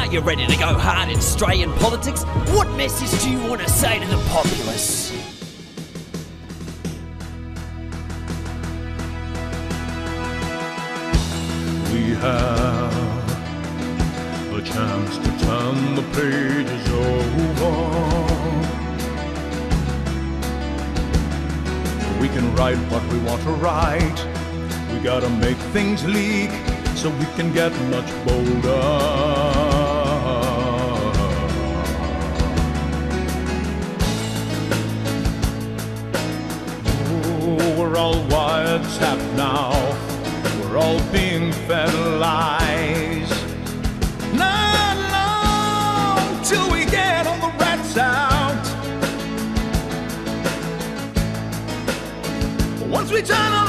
you ready to go hard in Australian politics? What message do you want to say to the populace? We have a chance to turn the pages over. We can write what we want to write. We gotta make things leak so we can get much bolder. Oh, we're all wiretapped now. We're all being fed lies. Not long till we get all the rats out. Once we turn